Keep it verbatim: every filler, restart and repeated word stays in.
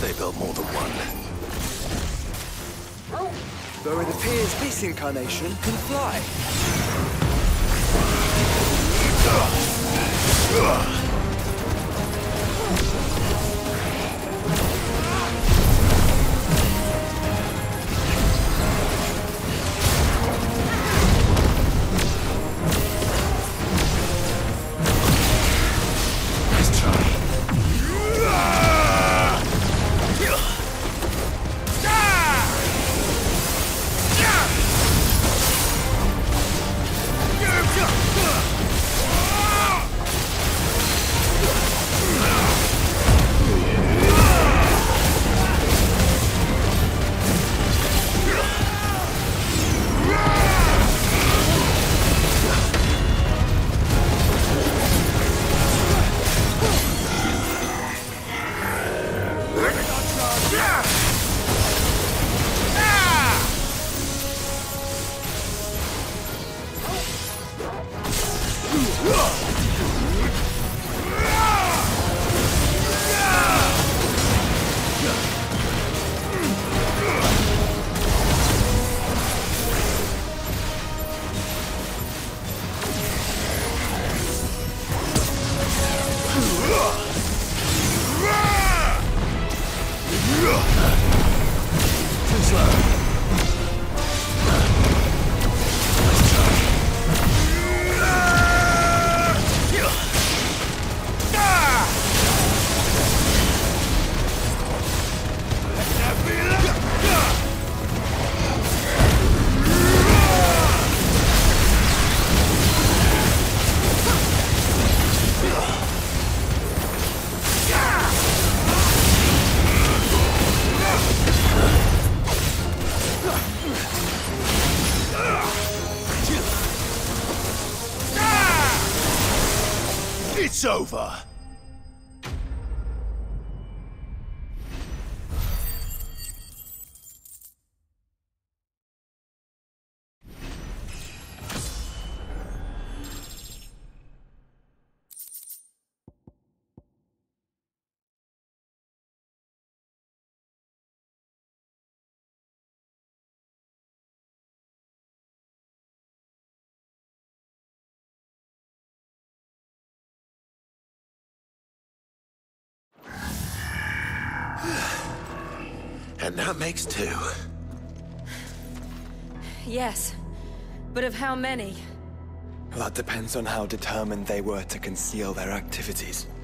they built more than one. Though it appears this incarnation can fly. It's over! And that makes two. Yes, but of how many? That depends on how determined they were to conceal their activities.